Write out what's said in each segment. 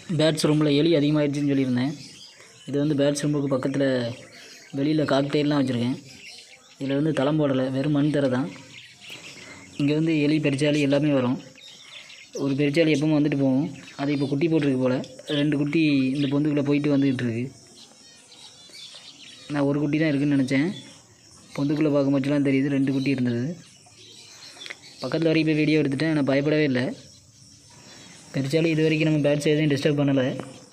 Bats ரூமில் எலி அதிகமாகிடுச்சின்னு சொல்லியிருந்தேன். இது வந்து பேட்ஸ் ரூமுக்கு பக்கத்தில் வெளியில் காக்டெயில்லாம் வச்சுருக்கேன். இதில் வந்து தளம் போடலை, வெறும் மண் தரை தான். இங்கே வந்து எலி பெருச்சாளி எல்லாமே வரும். ஒரு பெருச்சாளி எப்பவும் வந்துட்டு போகும். அது இப்போ குட்டி போட்டிருக்கு போல். 2 குட்டி இந்த பொந்துக்குள்ளே போயிட்டு வந்துக்கிட்டு இருக்கு. நான் ஒரு குட்டி தான் இருக்குதுன்னு நினச்சேன். பொந்துக்குள்ளே பார்க்க மட்டும்லாம் தெரியுது 2 குட்டி இருந்தது. பக்கத்தில் வரைக்கும் போய் வீடியோ எடுத்துட்டேன். நான் பயப்படவே இல்லை. பெருச்சாளி இது வரைக்கும் நம்ம பேட்ஸ் எதையும் டிஸ்டர்ப் பண்ணலை.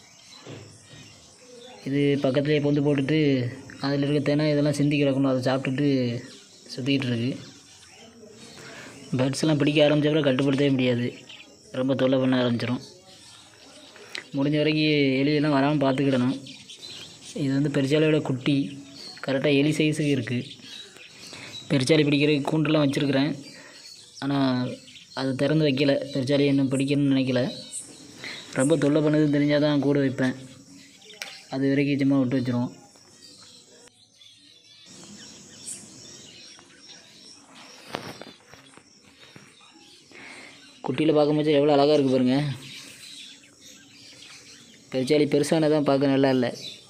இது பக்கத்துலேயே பொந்து போட்டுட்டு அதில் இருக்க தேனை இதெல்லாம் சிந்தி கிடக்கணும், அதை சாப்பிட்டுட்டு சுற்றிக்கிட்டு இருக்கு. பேட்ஸ்லாம் பிடிக்க ஆரம்பித்தப்பறம் கட்டுப்படுத்தவே முடியாது, ரொம்ப தொல்லை பண்ண ஆரம்பிச்சிடும். முடிஞ்ச வரைக்கும் எலியெல்லாம் வராமல் பார்த்துக்கிடணும். இது வந்து பெருச்சாலியோட குட்டி, கரெக்டாக எலி சைஸுக்கு இருக்குது. பெருச்சாலி பிடிக்கிறதுக்கு கூண்டுலாம் வச்சுருக்கிறேன். ஆனால் அதை திறந்து வைக்கலை. பெருச்சாலி இன்னும் பிடிக்கணும்னு நினைக்கல. ரொம்ப தொல்லை பண்ணதுன்னு தெரிஞ்சால் தான் கூட வைப்பேன். அது வரைக்கும் சும்மா விட்டு வச்சுருவோம். குட்டியில் பார்க்கும்போது எவ்வளோ அழகாக இருக்குது பாருங்கள். பெருச்சாலி பெருசானதான் பார்க்க நல்லா இல்லை.